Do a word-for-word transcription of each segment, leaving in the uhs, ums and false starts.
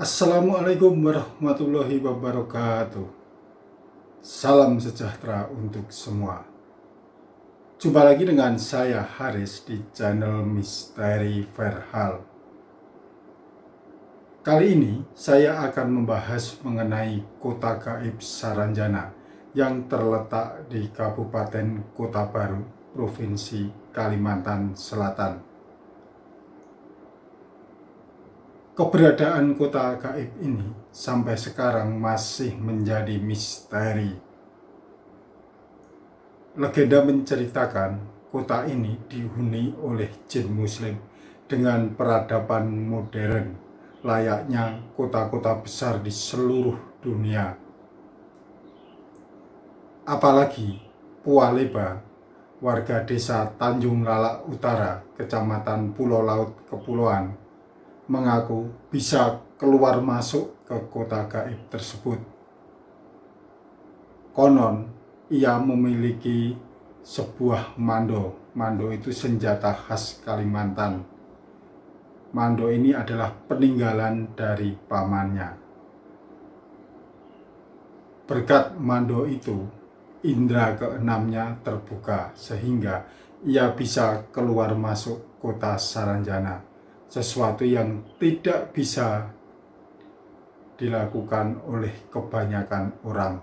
Assalamualaikum warahmatullahi wabarakatuh. Salam sejahtera untuk semua. Jumpa lagi dengan saya Haris di channel Misteri Verhal. Kali ini saya akan membahas mengenai kota gaib Saranjana yang terletak di Kabupaten Kota Baru, Provinsi Kalimantan Selatan. Keberadaan kota gaib ini sampai sekarang masih menjadi misteri. Legenda menceritakan kota ini dihuni oleh jin muslim dengan peradaban modern, layaknya kota-kota besar di seluruh dunia. Apalagi Pualeba, warga desa Tanjung Lalak Utara, Kecamatan Pulau Laut Kepulauan, mengaku bisa keluar masuk ke kota gaib tersebut. Konon, ia memiliki sebuah mando. Mando itu senjata khas Kalimantan. Mando ini adalah peninggalan dari pamannya. Berkat mando itu, indera keenamnya terbuka sehingga ia bisa keluar masuk kota Saranjana. Sesuatu yang tidak bisa dilakukan oleh kebanyakan orang.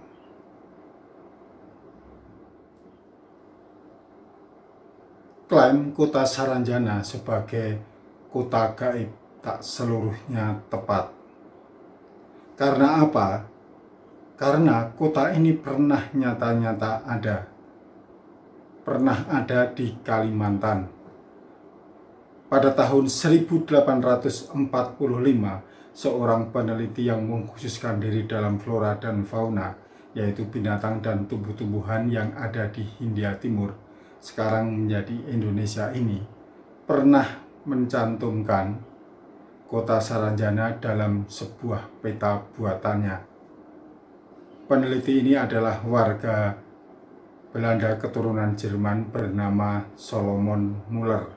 Klaim kota Saranjana sebagai kota gaib tak seluruhnya tepat. Karena apa? Karena kota ini pernah nyata-nyata ada. Pernah ada di Kalimantan. Pada tahun seribu delapan ratus empat puluh lima, seorang peneliti yang mengkhususkan diri dalam flora dan fauna, yaitu binatang dan tumbuh-tumbuhan yang ada di Hindia Timur, sekarang menjadi Indonesia ini, pernah mencantumkan kota Saranjana dalam sebuah peta buatannya. Peneliti ini adalah warga Belanda keturunan Jerman bernama Solomon Muller.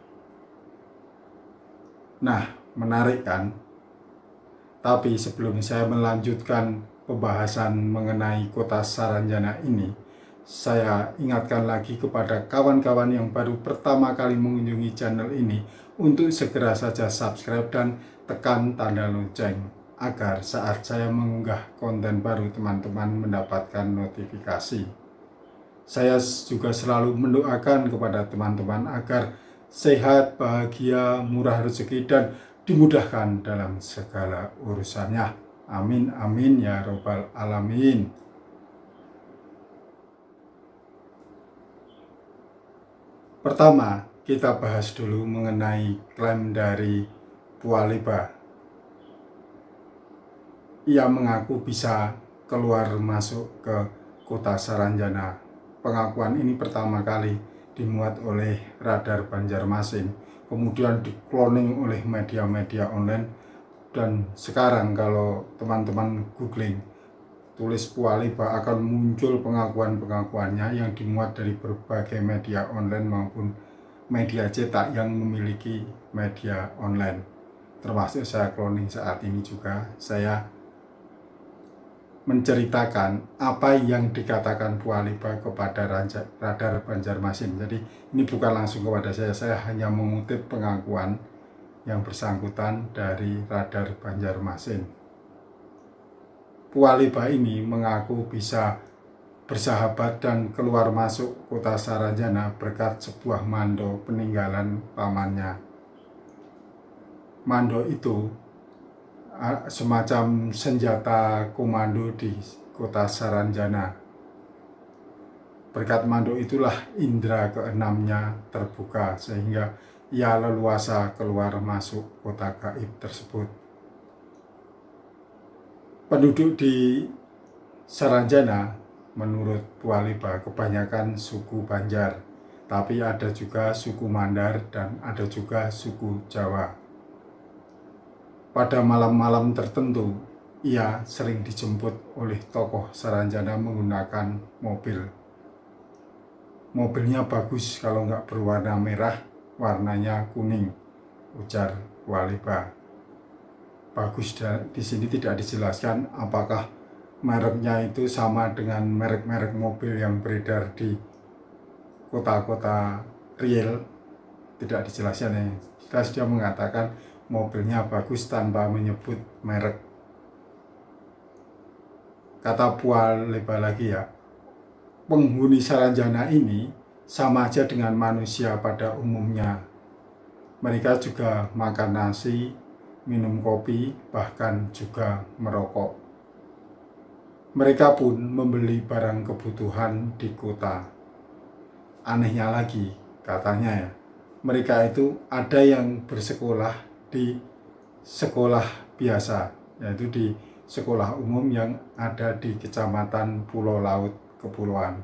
Nah, menarik kan? Tapi sebelum saya melanjutkan pembahasan mengenai kota Saranjana ini, saya ingatkan lagi kepada kawan-kawan yang baru pertama kali mengunjungi channel ini untuk segera saja subscribe dan tekan tanda lonceng agar saat saya mengunggah konten baru teman-teman mendapatkan notifikasi. Saya juga selalu mendoakan kepada teman-teman agar sehat, bahagia, murah rezeki, dan dimudahkan dalam segala urusannya. Amin, amin, ya robbal alamin. Pertama, kita bahas dulu mengenai klaim dari Pualeba. Ia mengaku bisa keluar masuk ke kota Saranjana. Pengakuan ini pertama kali dimuat oleh Radar Banjarmasin, kemudian dikloning oleh media-media online, dan sekarang kalau teman-teman googling tulis Pualeba akan muncul pengakuan-pengakuannya yang dimuat dari berbagai media online maupun media cetak yang memiliki media online, termasuk saya cloning saat ini juga. Saya menceritakan apa yang dikatakan Pualeba kepada Radar Banjarmasin. Jadi ini bukan langsung kepada saya, saya hanya mengutip pengakuan yang bersangkutan dari Radar Banjarmasin. Pualeba ini mengaku bisa bersahabat dan keluar masuk kota Saranjana berkat sebuah mando peninggalan pamannya. Mando itu semacam senjata komando di kota Saranjana. Berkat mando itulah indera keenamnya terbuka sehingga ia leluasa keluar masuk kota gaib tersebut. Penduduk di Saranjana menurut Pualeba kebanyakan suku Banjar, tapi ada juga suku Mandar dan ada juga suku Jawa. Pada malam-malam tertentu, ia sering dijemput oleh tokoh Saranjana menggunakan mobil. Mobilnya bagus, kalau nggak berwarna merah, warnanya kuning, ujar Pualeba. bagus. Di sini tidak dijelaskan apakah mereknya itu sama dengan merek-merek mobil yang beredar di kota-kota real, tidak dijelaskan ya. Jelas dia mengatakan mobilnya bagus tanpa menyebut merek. Kata Pualeba lagi ya, penghuni Saranjana ini sama aja dengan manusia pada umumnya. Mereka juga makan nasi, minum kopi, bahkan juga merokok. Mereka pun membeli barang kebutuhan di kota. Anehnya lagi, katanya ya, mereka itu ada yang bersekolah di sekolah biasa, yaitu di sekolah umum yang ada di Kecamatan Pulau Laut Kepulauan.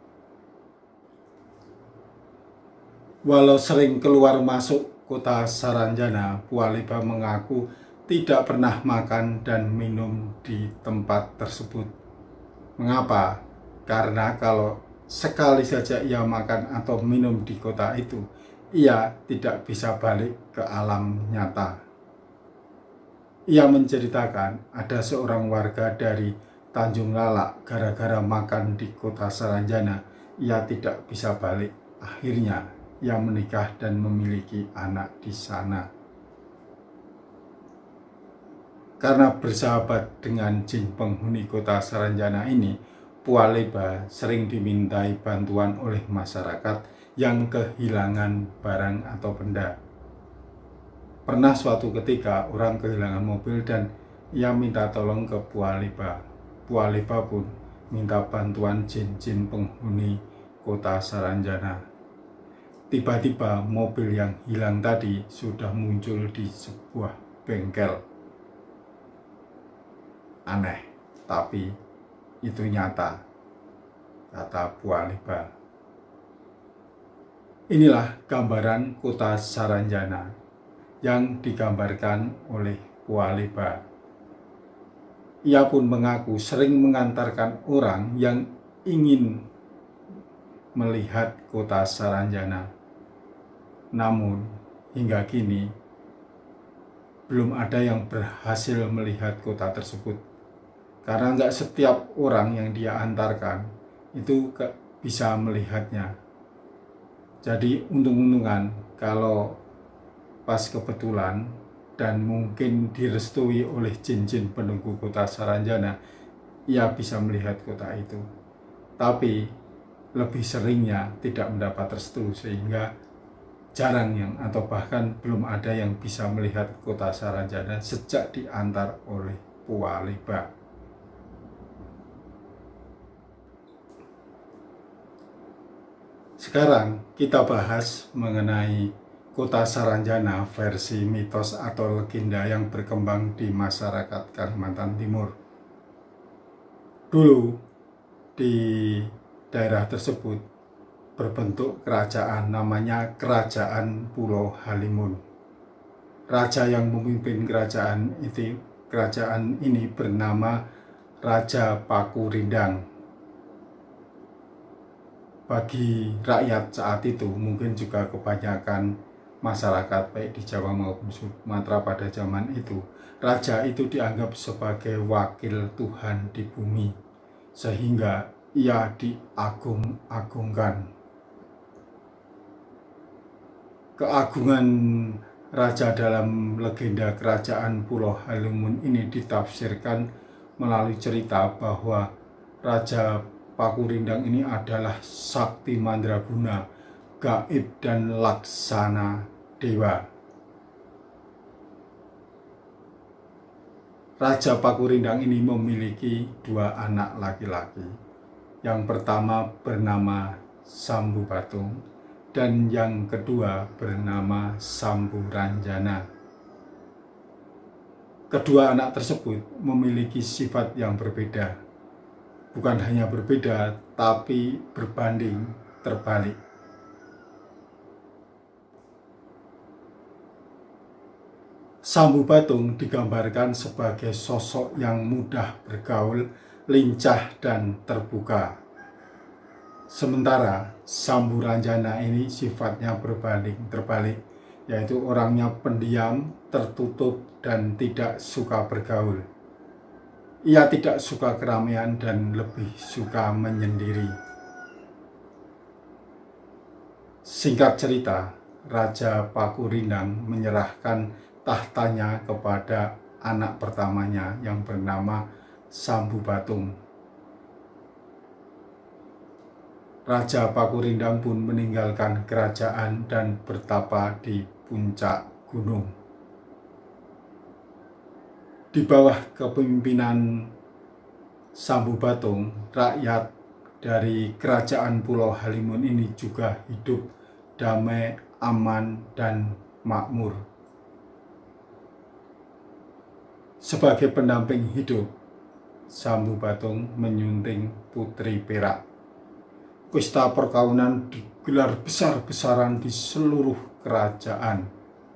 Walau sering keluar masuk kota Saranjana, Pualeba mengaku tidak pernah makan dan minum di tempat tersebut. Mengapa? Karena kalau sekali saja ia makan atau minum di kota itu, ia tidak bisa balik ke alam nyata. Ia menceritakan ada seorang warga dari Tanjung Lalak, gara-gara makan di kota Saranjana, ia tidak bisa balik. Akhirnya ia menikah dan memiliki anak di sana. Karena bersahabat dengan jin penghuni kota Saranjana ini, Pualeba sering dimintai bantuan oleh masyarakat yang kehilangan barang atau benda. Pernah suatu ketika orang kehilangan mobil dan ia minta tolong ke Pualeba. Pualeba pun minta bantuan jin-jin penghuni kota Saranjana. Tiba-tiba mobil yang hilang tadi sudah muncul di sebuah bengkel. Aneh, tapi itu nyata, kata Pualeba. Inilah gambaran kota Saranjana yang digambarkan oleh Pualeba. Ia pun mengaku sering mengantarkan orang yang ingin melihat kota Saranjana. Namun hingga kini belum ada yang berhasil melihat kota tersebut. Karena nggak setiap orang yang dia antarkan itu bisa melihatnya. Jadi untung-untungan kalau pas kebetulan dan mungkin direstui oleh jin-jin penunggu kota Saranjana, ia bisa melihat kota itu. Tapi lebih seringnya tidak mendapat restu, sehingga jarang yang atau bahkan belum ada yang bisa melihat kota Saranjana sejak diantar oleh Pualeba. Sekarang kita bahas mengenai kota Saranjana versi mitos atau legenda yang berkembang di masyarakat Kalimantan Timur. Dulu di daerah tersebut berbentuk kerajaan, namanya Kerajaan Pulau Halimun. Raja yang memimpin kerajaan itu, kerajaan ini bernama Raja Pakurindang. Bagi rakyat saat itu, mungkin juga kebanyakan masyarakat baik di Jawa maupun Sumatera pada zaman itu, raja itu dianggap sebagai wakil Tuhan di bumi, sehingga ia diagung-agungkan. Keagungan raja dalam legenda Kerajaan Pulau Halimun ini ditafsirkan melalui cerita bahwa Raja Pakurindang ini adalah sakti mandraguna, gaib dan laksana dewa. Raja Pakurindang ini memiliki dua anak laki-laki. Yang pertama bernama Sambu Batung dan yang kedua bernama Sambu Ranjana. Kedua anak tersebut memiliki sifat yang berbeda. Bukan hanya berbeda, tapi berbanding terbalik. Sambu Batung digambarkan sebagai sosok yang mudah bergaul, lincah dan terbuka. Sementara Sambu Ranjana ini sifatnya berbanding terbalik, yaitu orangnya pendiam, tertutup, dan tidak suka bergaul. Ia tidak suka keramaian dan lebih suka menyendiri. Singkat cerita, Raja Pakurindang menyerahkan tahtanya kepada anak pertamanya yang bernama Sambubatung. Raja Pakurindang pun meninggalkan kerajaan dan bertapa di puncak gunung. Di bawah kepemimpinan Sambubatung, rakyat dari kerajaan Pulau Halimun ini juga hidup damai, aman, dan makmur. Sebagai pendamping hidup, Sambubatung menyunting putri perak. Pesta perkawinan digelar besar-besaran di seluruh kerajaan.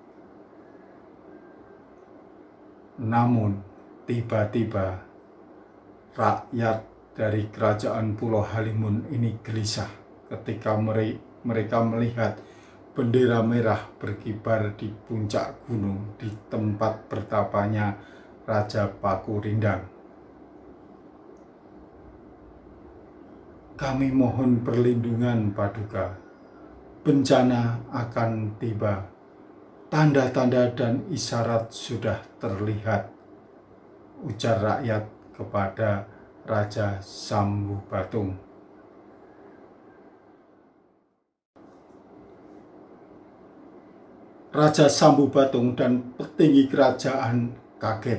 Namun, tiba-tiba rakyat dari kerajaan Pulau Halimun ini gelisah ketika mereka melihat bendera merah berkibar di puncak gunung di tempat bertapanya Raja Pakurindang. Kami mohon perlindungan Paduka, bencana akan tiba. Tanda-tanda dan isyarat sudah terlihat, ujar rakyat kepada Raja Sambubatung. Raja Sambubatung dan petinggi kerajaan kaget.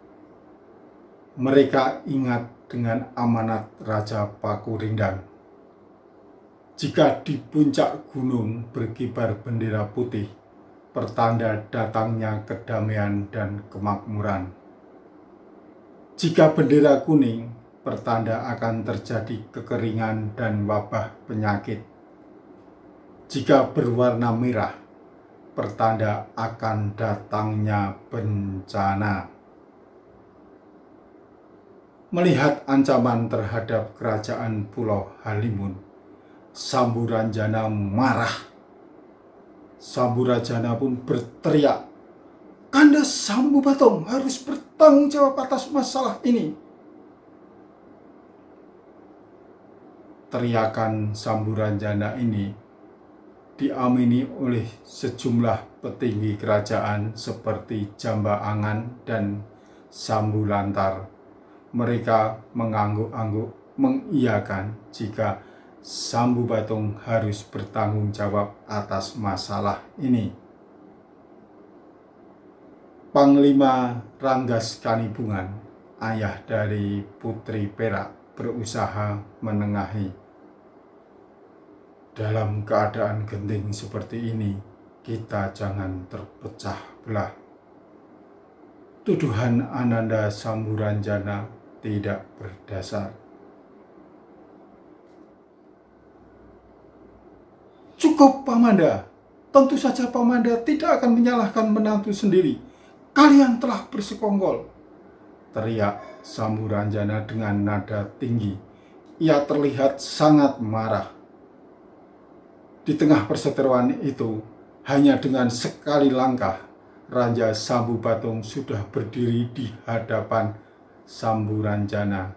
Mereka ingat dengan amanat Raja Pakurindang. Jika di puncak gunung berkibar bendera putih, pertanda datangnya kedamaian dan kemakmuran. Jika bendera kuning, pertanda akan terjadi kekeringan dan wabah penyakit. Jika berwarna merah, pertanda akan datangnya bencana. Melihat ancaman terhadap kerajaan Pulau Halimun, Samburanjana marah. Samburanjana pun berteriak, "Kanda Sambubatung harus bertanggung jawab atas masalah ini." Teriakan Samburanjana ini diamini oleh sejumlah petinggi kerajaan seperti Jambaangan dan Sambulantar. Mereka mengangguk-angguk mengiyakan jika Sambubatung harus bertanggung jawab atas masalah ini. Panglima Ranggas Kanibungan, ayah dari Putri Perak, berusaha menengahi. Dalam keadaan genting seperti ini, kita jangan terpecah belah. Tuduhan Ananda Samburanjana tidak berdasar. Cukup, Pamanda. Tentu saja Pamanda tidak akan menyalahkan menantu sendiri. Kalian telah bersekongkol, teriak Samburanjana dengan nada tinggi. Ia terlihat sangat marah. Di tengah perseteruan itu, hanya dengan sekali langkah, Raja Sambubatung sudah berdiri di hadapan Samburanjana.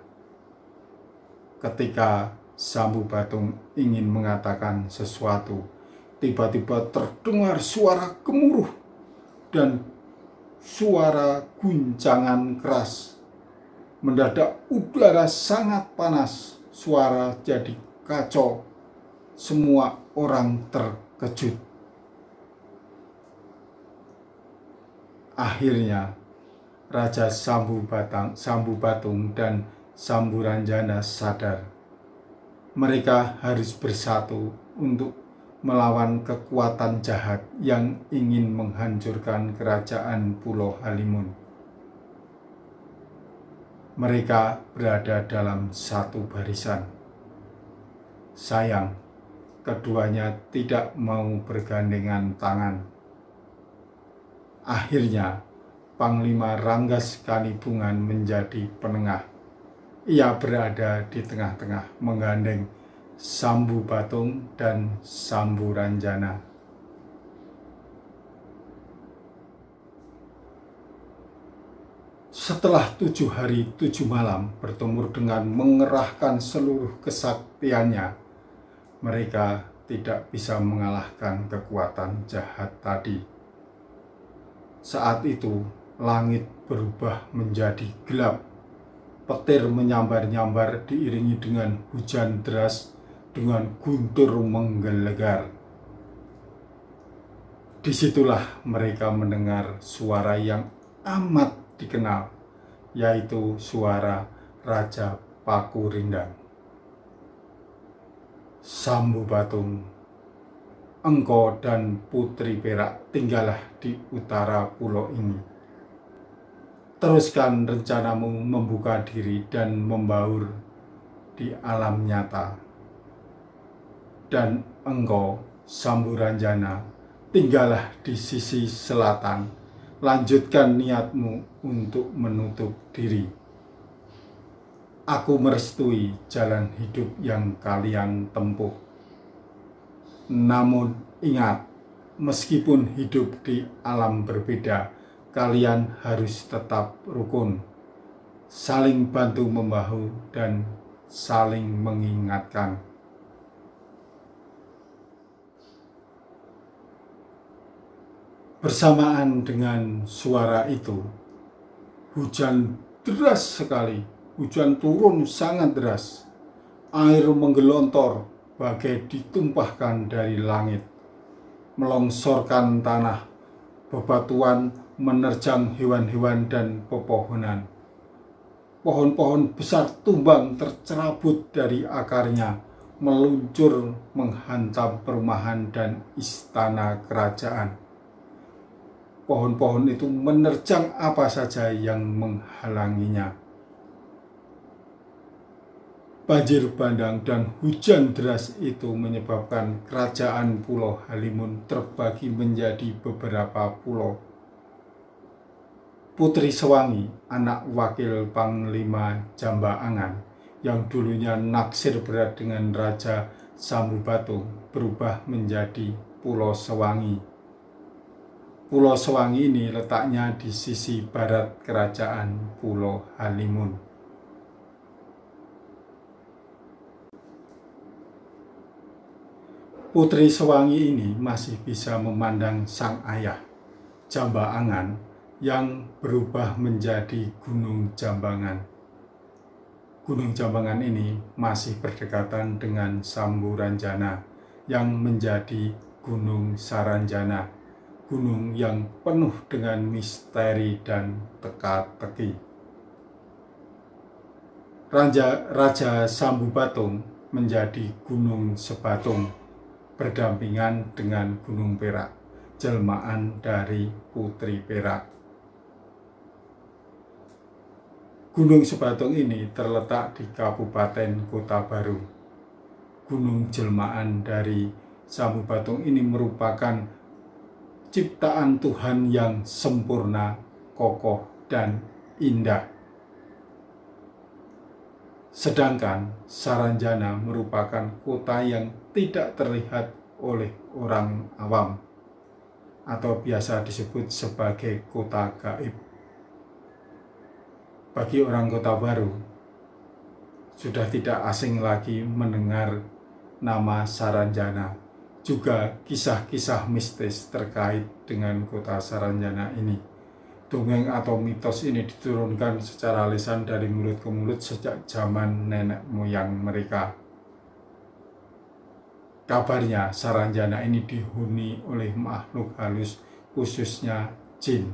Ketika Sambubatung ingin mengatakan sesuatu, tiba-tiba terdengar suara gemuruh dan suara guncangan keras. Mendadak udara sangat panas, suara jadi kacau. Semua orang terkejut. Akhirnya Raja Sambubatang, Sambubatung dan Samburanjana sadar. Mereka harus bersatu untuk melawan kekuatan jahat yang ingin menghancurkan kerajaan Pulau Halimun. Mereka berada dalam satu barisan. Sayang, keduanya tidak mau bergandengan tangan. Akhirnya, Panglima Ranggas Kanibungan menjadi penengah. Ia berada di tengah-tengah menggandeng Sambubatung dan Samburanjana. Setelah tujuh hari tujuh malam bertumur dengan mengerahkan seluruh kesaktiannya, mereka tidak bisa mengalahkan kekuatan jahat tadi. Saat itu langit berubah menjadi gelap, petir menyambar-nyambar diiringi dengan hujan deras dengan guntur menggelegar. Disitulah mereka mendengar suara yang amat dikenal, yaitu suara Raja Pakurindang. Sambu Batung, engkau dan Putri Perak tinggallah di utara pulau ini. Teruskan rencanamu membuka diri dan membaur di alam nyata. Dan engkau, Sambu Ranjana, tinggallah di sisi selatan. Lanjutkan niatmu untuk menutup diri. Aku merestui jalan hidup yang kalian tempuh. Namun ingat, meskipun hidup di alam berbeda, kalian harus tetap rukun, saling bantu-membahu, dan saling mengingatkan. Bersamaan dengan suara itu, hujan deras sekali, hujan turun sangat deras. Air menggelontor bagai ditumpahkan dari langit, melongsorkan tanah, bebatuan menerjang hewan-hewan dan pepohonan. Pohon-pohon besar tumbang tercerabut dari akarnya, meluncur menghantam perumahan dan istana kerajaan. Pohon-pohon itu menerjang apa saja yang menghalanginya. Banjir bandang dan hujan deras itu menyebabkan kerajaan Pulau Halimun terbagi menjadi beberapa pulau. Putri Sewangi, anak wakil Panglima Jambaangan, yang dulunya naksir berat dengan Raja Sambu Batung, berubah menjadi Pulau Sewangi. Pulau Sewangi ini letaknya di sisi barat kerajaan Pulau Halimun. Putri Sewangi ini masih bisa memandang sang ayah, Jambaangan, yang berubah menjadi Gunung Jambangan. Gunung Jambangan ini masih berdekatan dengan Sambu Ranjana yang menjadi Gunung Saranjana, gunung yang penuh dengan misteri dan teka-teki. Raja, Raja Sambu Batung menjadi Gunung Sebatung, berdampingan dengan Gunung Perak, jelmaan dari Putri Perak. Gunung Sebatung ini terletak di Kabupaten Kota Baru. Gunung jelmaan dari Sambu Batung ini merupakan ciptaan Tuhan yang sempurna, kokoh, dan indah. Sedangkan Saranjana merupakan kota yang tidak terlihat oleh orang awam, atau biasa disebut sebagai kota gaib. Bagi orang Kota Baru, sudah tidak asing lagi mendengar nama Saranjana. Juga kisah-kisah mistis terkait dengan kota Saranjana ini. Dongeng atau mitos ini diturunkan secara lisan dari mulut ke mulut sejak zaman nenek moyang mereka. Kabarnya Saranjana ini dihuni oleh makhluk halus, khususnya jin.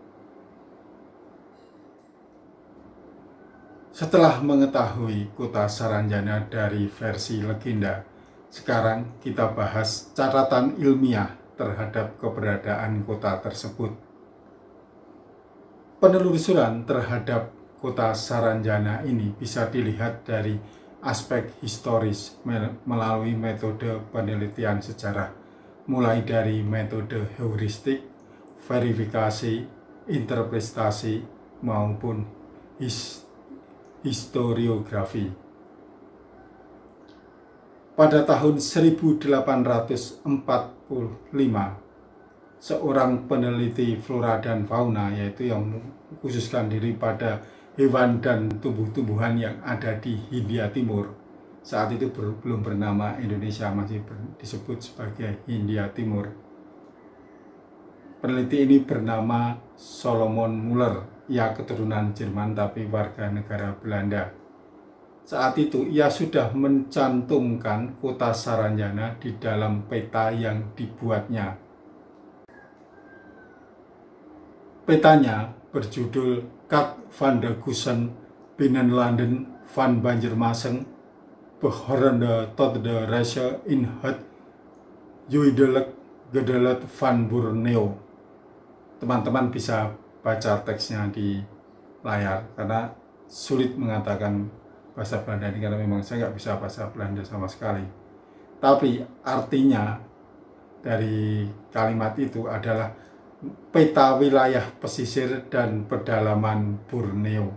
Setelah mengetahui kota Saranjana dari versi legenda, sekarang kita bahas catatan ilmiah terhadap keberadaan kota tersebut. Penelusuran terhadap kota Saranjana ini bisa dilihat dari aspek historis melalui metode penelitian sejarah, mulai dari metode heuristik, verifikasi, interpretasi, maupun his historiografi. Pada tahun seribu delapan ratus empat puluh lima, seorang peneliti flora dan fauna, yaitu yang mengkhususkan diri pada hewan dan tumbuh-tumbuhan yang ada di Hindia Timur. Saat itu belum bernama Indonesia, masih disebut sebagai Hindia Timur. Peneliti ini bernama Solomon Muller. Ia keturunan Jerman tapi warga negara Belanda. Saat itu ia sudah mencantumkan kota Saranjana di dalam peta yang dibuatnya. Petanya berjudul Kaart van de Gussen Binnenlanden van Banjarmasen behorende tot de Reise in het Zuidelijk Gedeelte van Borneo. Teman-teman bisa baca teksnya di layar karena sulit mengatakan bahasa Belanda ini karena memang saya nggak bisa bahasa Belanda sama sekali. Tapi artinya dari kalimat itu adalah peta wilayah pesisir dan pedalaman Borneo.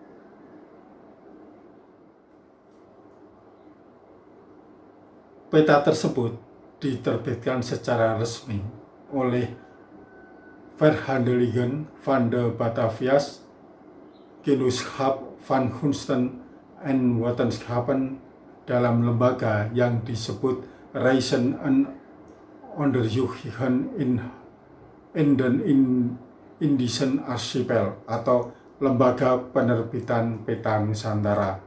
Peta tersebut diterbitkan secara resmi oleh Verhandelingen van de Batavias, Genootschap van Gunsten en Wetenschappen dalam lembaga yang disebut Reizen en Onderzoekingen in in den Indischen Archipel atau Lembaga Penerbitan Peta Nusantara.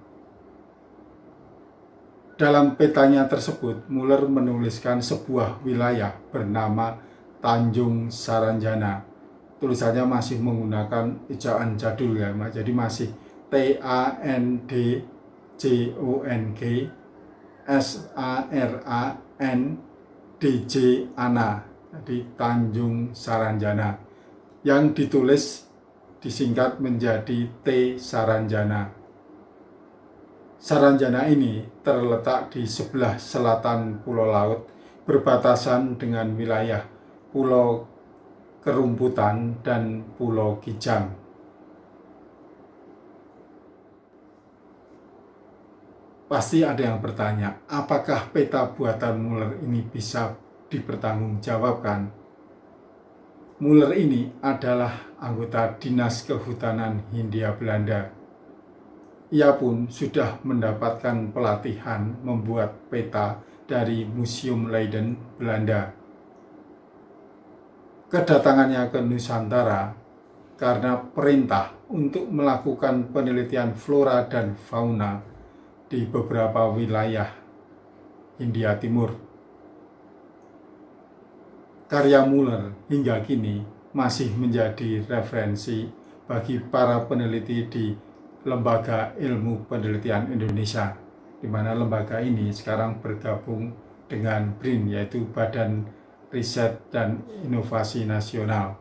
Dalam petanya tersebut, Muller menuliskan sebuah wilayah bernama Tanjung Saranjana. Tulisannya masih menggunakan ejaan jadul ya, jadi masih T A N D J O N G S A R A N D J Ana, jadi Tanjung Saranjana, yang ditulis disingkat menjadi T Saranjana. Saranjana ini terletak di sebelah selatan Pulau Laut, berbatasan dengan wilayah Pulau Kerumputan dan Pulau Kijang. Pasti ada yang bertanya, apakah peta buatan Muller ini bisa dipertanggungjawabkan? Muller ini adalah anggota Dinas Kehutanan Hindia Belanda. Ia pun sudah mendapatkan pelatihan membuat peta dari Museum Leiden, Belanda. Kedatangannya ke Nusantara karena perintah untuk melakukan penelitian flora dan fauna di beberapa wilayah Hindia Timur. Karya Muller hingga kini masih menjadi referensi bagi para peneliti di Lembaga Ilmu Penelitian Indonesia, di mana lembaga ini sekarang bergabung dengan B R I N, yaitu Badan Riset dan Inovasi Nasional.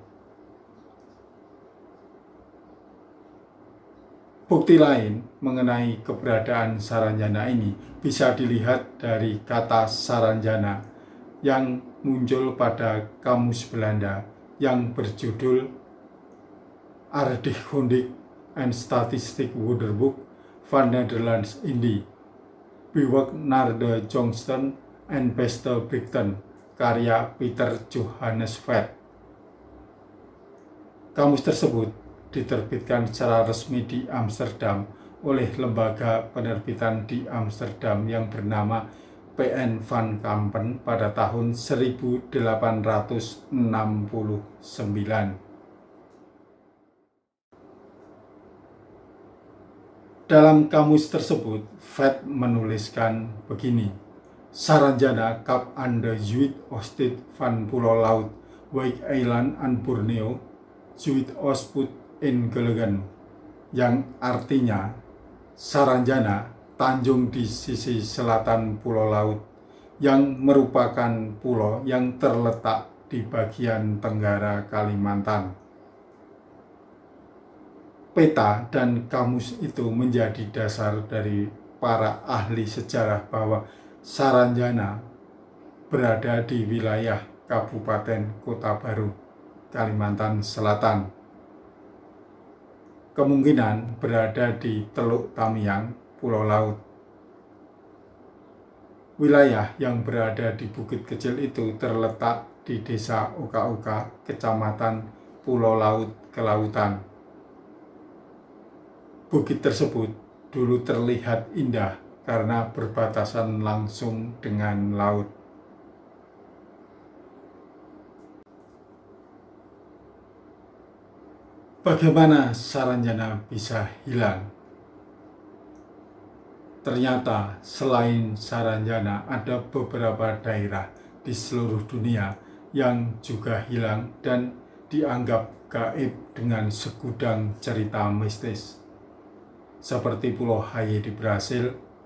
Bukti lain mengenai keberadaan Saranjana ini bisa dilihat dari kata Saranjana yang muncul pada kamus Belanda yang berjudul Aardrijkskundig en Statistiek Woordenboek van Nederlands Indie, Bewerk naar de Jongsten en Beste Berichten, karya Peter Johannes Vet. Kamus tersebut diterbitkan secara resmi di Amsterdam oleh lembaga penerbitan di Amsterdam yang bernama P N van Kampen pada tahun seribu delapan ratus enam puluh sembilan. Dalam kamus tersebut, Vet menuliskan begini: Saranjana Kap aan de Zuid-Oostkust van Pulau Laut, Wijk Eiland aan Borneo, Zuid-Oostput in Gelegen, yang artinya Saranjana, tanjung di sisi selatan Pulau Laut, yang merupakan pulau yang terletak di bagian tenggara Kalimantan. Peta dan kamus itu menjadi dasar dari para ahli sejarah bahwa Saranjana berada di wilayah Kabupaten Kota Baru, Kalimantan Selatan. Kemungkinan berada di Teluk Tamiang, Pulau Laut. Wilayah yang berada di bukit kecil itu terletak di Desa Uka-Uka, Kecamatan Pulau Laut, Kelautan. Bukit tersebut dulu terlihat indah karena berbatasan langsung dengan laut. Bagaimana Saranjana bisa hilang? Ternyata selain Saranjana ada beberapa daerah di seluruh dunia yang juga hilang dan dianggap gaib dengan segudang cerita mistis. Seperti Pulau Hawaii di Brasil,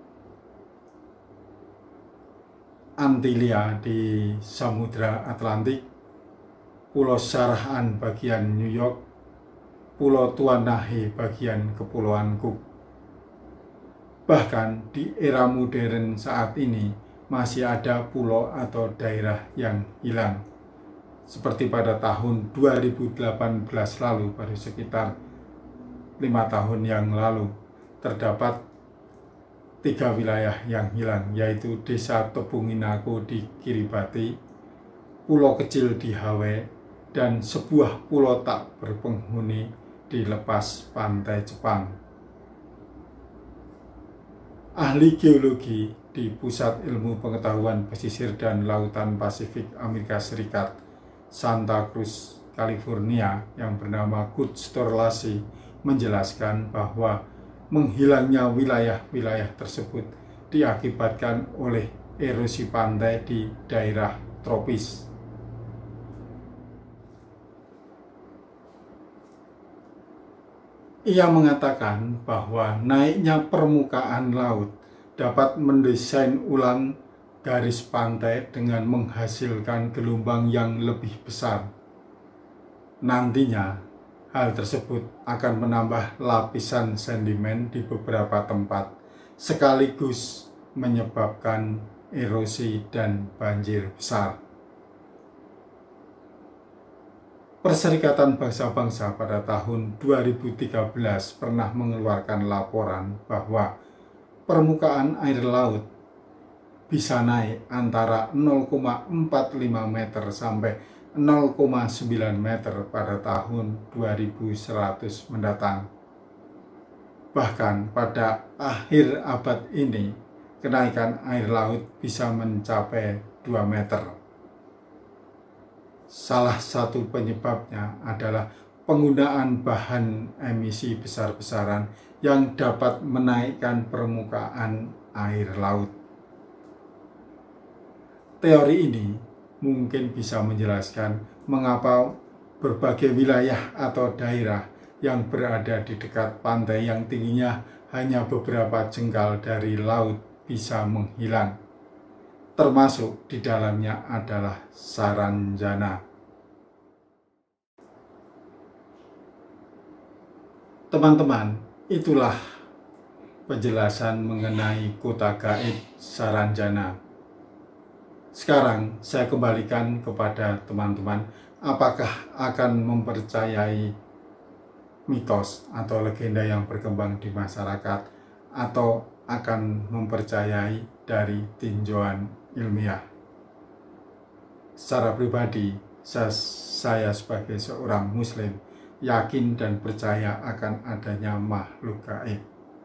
Antilia di Samudra Atlantik, Pulau Sarahan bagian New York, Pulau Tuanahe bagian Kepulauan Cook. Bahkan di era modern saat ini masih ada pulau atau daerah yang hilang. Seperti pada tahun dua ribu delapan belas lalu, baru sekitar lima tahun yang lalu, terdapat tiga wilayah yang hilang, yaitu Desa Tebunginako di Kiribati, pulau kecil di Hawaii, dan sebuah pulau tak berpenghuni di lepas pantai Jepang. Ahli geologi di Pusat Ilmu Pengetahuan Pesisir dan Lautan Pasifik Amerika Serikat, Santa Cruz, California, yang bernama Kurt Storlasi menjelaskan bahwa menghilangnya wilayah-wilayah tersebut diakibatkan oleh erosi pantai di daerah tropis. Ia mengatakan bahwa naiknya permukaan laut dapat mendesain ulang garis pantai dengan menghasilkan gelombang yang lebih besar. Nantinya, hal tersebut akan menambah lapisan sedimen di beberapa tempat, sekaligus menyebabkan erosi dan banjir besar. Perserikatan Bangsa-Bangsa pada tahun dua ribu tiga belas pernah mengeluarkan laporan bahwa permukaan air laut bisa naik antara nol koma empat lima meter sampai nol koma sembilan meter pada tahun dua ribu seratus mendatang. Bahkan pada akhir abad ini, kenaikan air laut bisa mencapai dua meter. Salah satu penyebabnya adalah penggunaan bahan emisi besar-besaran yang dapat menaikkan permukaan air laut. Teori ini mungkin bisa menjelaskan mengapa berbagai wilayah atau daerah yang berada di dekat pantai yang tingginya hanya beberapa jengkal dari laut bisa menghilang. Termasuk di dalamnya adalah Saranjana. Teman-teman, itulah penjelasan mengenai kota gaib Saranjana. Sekarang saya kembalikan kepada teman-teman, apakah akan mempercayai mitos atau legenda yang berkembang di masyarakat, atau akan mempercayai dari tinjauan ilmiah. Secara pribadi, saya, saya sebagai seorang muslim yakin dan percaya akan adanya makhluk gaib.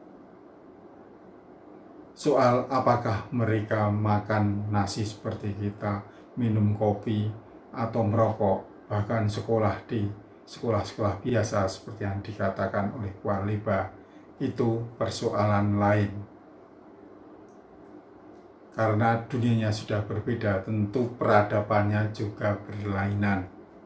Soal apakah mereka makan nasi seperti kita, minum kopi, atau merokok, bahkan sekolah di sekolah-sekolah biasa seperti yang dikatakan oleh Waliba, itu persoalan lain. Karena dunianya sudah berbeda, tentu peradabannya juga berlainan.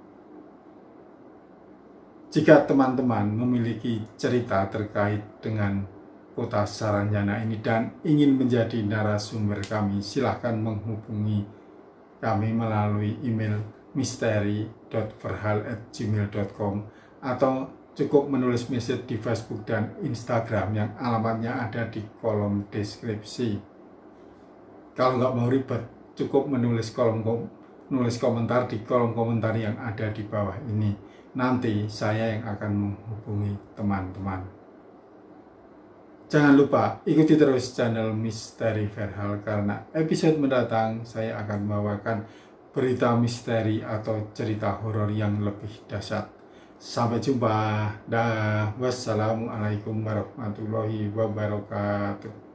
Jika teman-teman memiliki cerita terkait dengan kota Saranjana ini dan ingin menjadi narasumber kami, silahkan menghubungi kami melalui email misteri dot verhal at gmail dot com atau cukup menulis message di Facebook dan Instagram yang alamatnya ada di kolom deskripsi. Kalau nggak mau ribet, cukup menulis kolom kom nulis komentar di kolom komentar yang ada di bawah ini. Nanti saya yang akan menghubungi teman-teman. Jangan lupa ikuti terus channel Misteri Verhal, karena episode mendatang saya akan membawakan berita misteri atau cerita horor yang lebih dahsyat. Sampai jumpa. Dah. Wassalamualaikum warahmatullahi wabarakatuh.